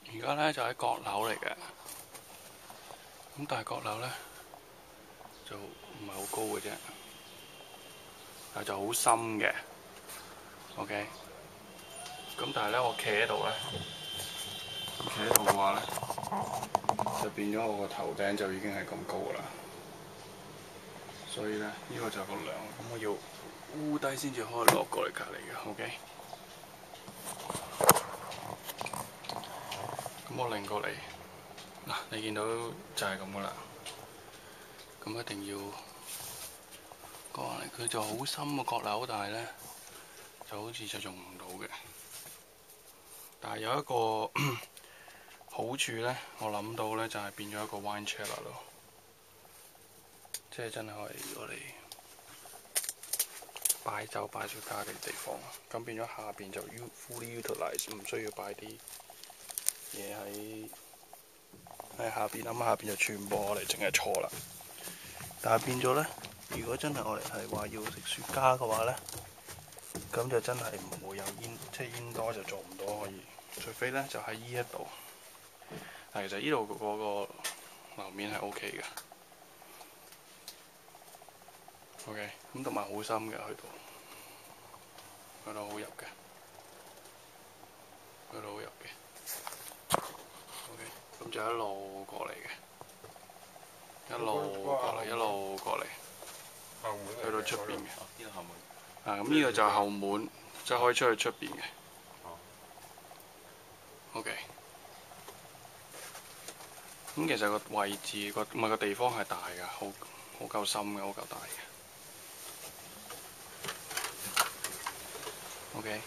而家咧就喺閣樓嚟嘅，咁但係閣樓咧就唔係好高嘅啫，但係就好深嘅。OK， 咁但係咧我企喺度咧，企喺度嘅話咧，就變咗我個頭頂就已經係咁高啦。所以咧呢個就係個梁，咁我要烏低先至可以落過嚟隔離嘅。OK， 咁我擰過嚟。嗱，你見到就係咁噶啦，咁一定要過嚟。佢就好深個閣樓，但係咧就好似就用唔到嘅。但係有一個好處咧，我諗到咧就係變咗一個 wine cellar 咯，即係真係可以我哋擺酒擺雪茄嘅地方。咁變咗下邊就 fully utilize， 唔需要擺啲嘢喺下邊，咁下邊就全部我哋淨係坐啦。但係變咗咧，如果真係我哋係話要食雪茄嘅話咧，咁就真係唔會有煙，即係煙多就做唔到可以，除非咧就喺依一度。但其實依度嗰個樓面係 OK 嘅。OK， 咁同埋好深嘅去到好入嘅，去到好入嘅。OK， 咁就一路過嚟嘅，一路過嚟，一路過嚟，去到出邊嘅。 呢個後門。 啊，咁呢個就係後門，即係可以出去出邊嘅。OK。咁其實個位置唔係個地方係大嘅，好夠深嘅，好夠大嘅。OK。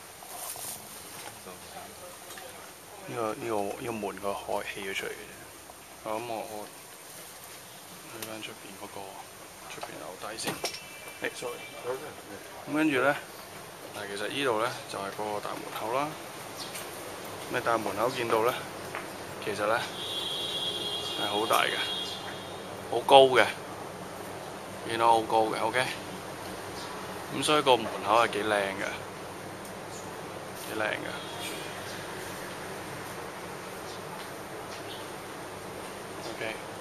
呢個門個開起咗出嚟嘅啫。咁我去翻出邊嗰個出邊樓底先。sorry。咁跟住咧，但係其實呢度咧就係嗰個大門口啦。咩大門口見到咧？其實咧係好大嘅，好高嘅，見到好高嘅。OK。咁所以個門口係幾靚嘅，幾靚嘅。OK。